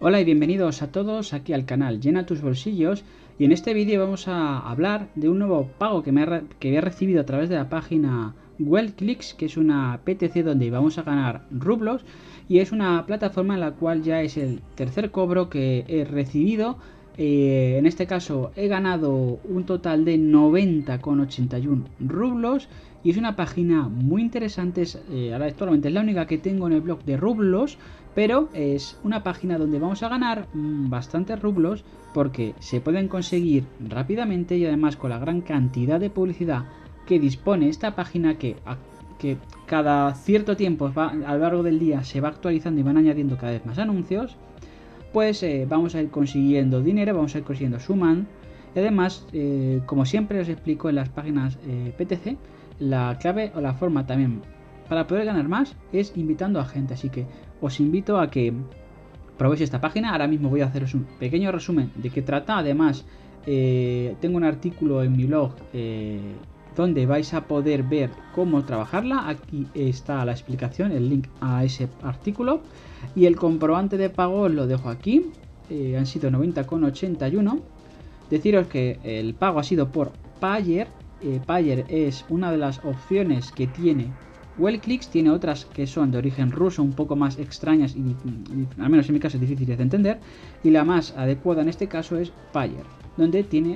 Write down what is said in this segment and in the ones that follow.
Hola y bienvenidos a todos aquí al canal Llena tus bolsillos, y en este vídeo vamos a hablar de un nuevo pago que había recibido a través de la página WellClicks, que es una PTC donde vamos a ganar rublos, y es una plataforma en la cual ya es el tercer cobro que he recibido. En este caso he ganado un total de 90,81 rublos y es una página muy interesante. Ahora actualmente es la única que tengo en el blog de rublos, pero es una página donde vamos a ganar bastantes rublos porque se pueden conseguir rápidamente, y además con la gran cantidad de publicidad que dispone esta página, que cada cierto tiempo a lo largo del día se va actualizando y van añadiendo cada vez más anuncios. Pues vamos a ir consiguiendo dinero, vamos a ir consiguiendo suman. Y además, como siempre os explico en las páginas PTC, la clave o la forma también para poder ganar más es invitando a gente. Así que os invito a que probéis esta página. Ahora mismo voy a haceros un pequeño resumen de qué trata. Además, tengo un artículo en mi blog donde vais a poder ver cómo trabajarla. Aquí está la explicación, el link a ese artículo, y el comprobante de pago os lo dejo aquí. Han sido 90,81. Deciros que el pago ha sido por Payeer. Payeer es una de las opciones que tiene WellClicks. Tiene otras que son de origen ruso, un poco más extrañas y al menos en mi caso difíciles de entender, y la más adecuada en este caso es Payeer, donde tiene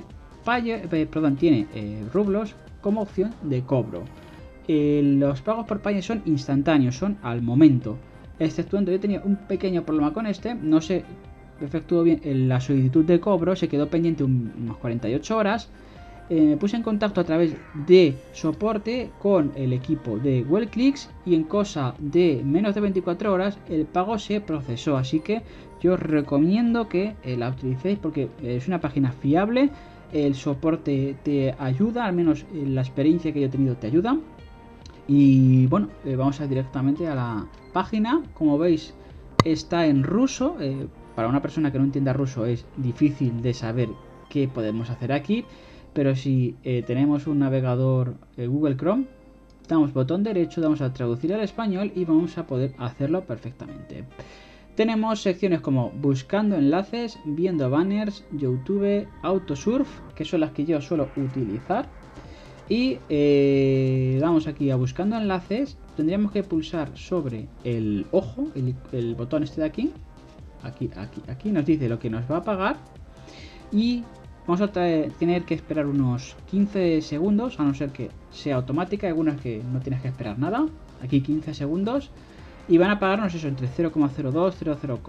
rublos como opción de cobro. Los pagos por Payeer son instantáneos, son al momento, exceptuando yo tenía un pequeño problema con este. No se efectuó bien la solicitud de cobro, se quedó pendiente unas 48 horas. Me puse en contacto a través de soporte con el equipo de WellClicks y en cosa de menos de 24 horas el pago se procesó. Así que yo os recomiendo que la utilicéis porque es una página fiable. El soporte te ayuda, al menos la experiencia que yo he tenido te ayuda. Y bueno, vamos a ir directamente a la página. Como veis, está en ruso. Para una persona que no entienda ruso es difícil de saber qué podemos hacer aquí, pero si tenemos un navegador Google Chrome, damos botón derecho, damos a traducir al español y vamos a poder hacerlo perfectamente. Tenemos secciones como buscando enlaces, viendo banners, YouTube, Autosurf, que son las que yo suelo utilizar. Y damos aquí a buscando enlaces. Tendríamos que pulsar sobre el ojo, el botón este de aquí. Aquí nos dice lo que nos va a pagar. Y vamos a tener que esperar unos 15 segundos, a no ser que sea automática. Hay algunas que no tienes que esperar nada. Aquí 15 segundos. Y van a pagarnos eso, entre 0,02,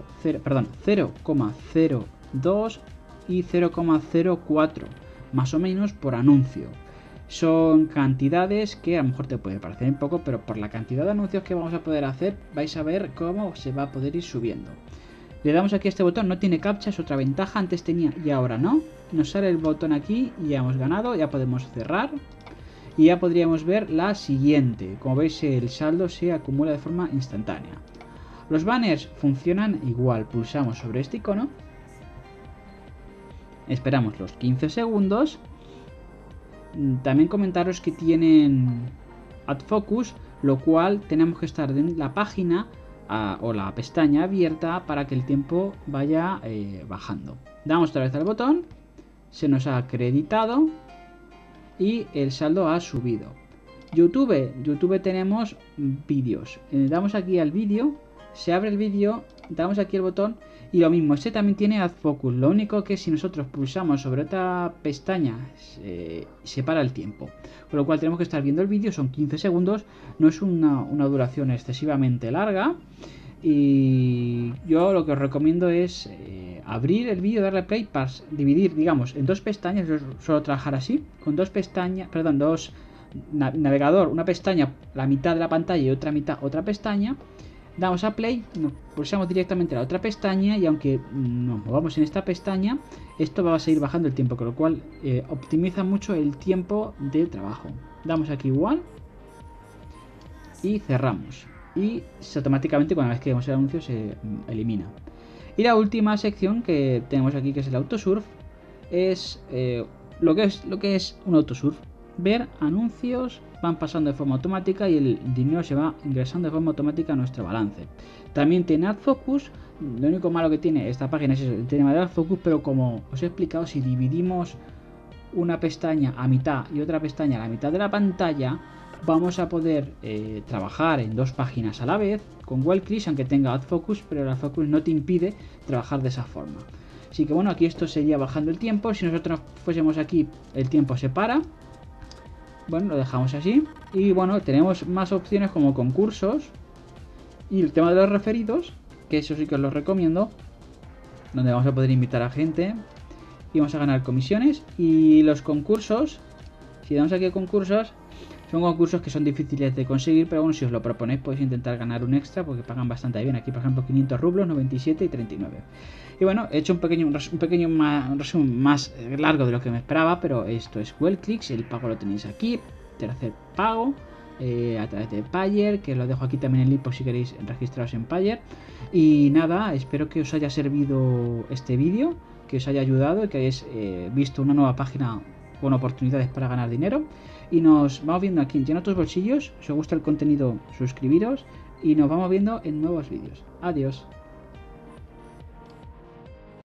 0,02 y 0,04, más o menos por anuncio. Son cantidades que a lo mejor te puede parecer un poco, pero por la cantidad de anuncios que vamos a poder hacer, vais a ver cómo se va a poder ir subiendo. Le damos aquí a este botón, no tiene captcha, es otra ventaja. Antes tenía y ahora no. Nos sale el botón aquí y ya hemos ganado. Ya podemos cerrar y ya podríamos ver la siguiente. Como veis, el saldo se acumula de forma instantánea. Los banners funcionan igual. Pulsamos sobre este icono, esperamos los 15 segundos. También comentaros que tienen AdFocus, lo cual tenemos que estar en la página o la pestaña abierta para que el tiempo vaya bajando. Damos otra vez al botón, se nos ha acreditado y el saldo ha subido. YouTube tenemos vídeos. Damos aquí al vídeo, se abre el vídeo, damos aquí el botón y lo mismo, este también tiene AdFocus. Lo único que si nosotros pulsamos sobre otra pestaña se para el tiempo, con lo cual tenemos que estar viendo el vídeo. Son 15 segundos, no es una duración excesivamente larga. Y yo lo que os recomiendo es abrir el vídeo, darle play, para dividir, digamos, en dos pestañas. Yo suelo trabajar así, con dos pestañas, perdón, dos navegador, una pestaña la mitad de la pantalla y otra mitad otra pestaña. Damos a play, nos pulsamos directamente a la otra pestaña y aunque nos movamos en esta pestaña, esto va a seguir bajando el tiempo, con lo cual optimiza mucho el tiempo de trabajo. Damos aquí igual y cerramos. Y automáticamente, una vez que vemos el anuncio, se elimina. Y la última sección que tenemos aquí, que es el Autosurf, es lo que es un Autosurf. Ver anuncios, van pasando de forma automática y el dinero se va ingresando de forma automática a nuestro balance. También tiene AdFocus, Lo único malo que tiene esta página es eso, el tema del focus, pero como os he explicado, si dividimos una pestaña a mitad y otra pestaña a la mitad de la pantalla, vamos a poder trabajar en dos páginas a la vez con WellClicks, aunque tenga AdFocus, pero el AdFocus no te impide trabajar de esa forma. Así que bueno, aquí esto sería bajando el tiempo. Si nosotros fuésemos aquí, el tiempo se para. Bueno, lo dejamos así. Y bueno, tenemos más opciones como concursos y el tema de los referidos, que eso sí que os lo recomiendo, donde vamos a poder invitar a gente y vamos a ganar comisiones. Y los concursos, si damos aquí a concursos, son concursos que son difíciles de conseguir, pero bueno, si os lo proponéis podéis intentar ganar un extra porque pagan bastante bien. Aquí por ejemplo 500 rublos, 97 y 39. Y bueno, he hecho un pequeño resumen más largo de lo que me esperaba, pero esto es WellClicks, el pago lo tenéis aquí, tercer pago. A través de Payer, que lo dejo aquí también en el link por si queréis registraros en Payer. Y nada, espero que os haya servido este vídeo, que os haya ayudado y que hayáis visto una nueva página con oportunidades para ganar dinero. Y nos vamos viendo aquí en Llena tus bolsillos. Si os gusta el contenido, suscribiros y nos vamos viendo en nuevos vídeos. Adiós.